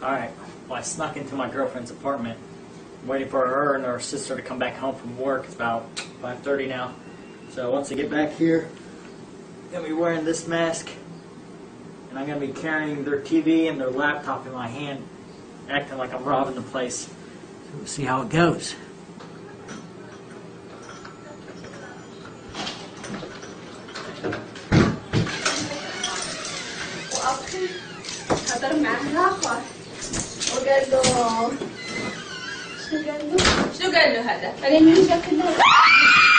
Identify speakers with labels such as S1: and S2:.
S1: Alright, well I snuck into my girlfriend's apartment, waiting for her and her sister to come back home from work. It's about 5:30 now. So once I get back here, I'm going to be wearing this mask, and I'm going to be carrying their TV and their laptop in my hand, acting like I'm robbing the place. So we'll see how it goes.
S2: هذا معاه آخر وقال له شو قال له؟ شو قال له هذا؟ قال لي من شكله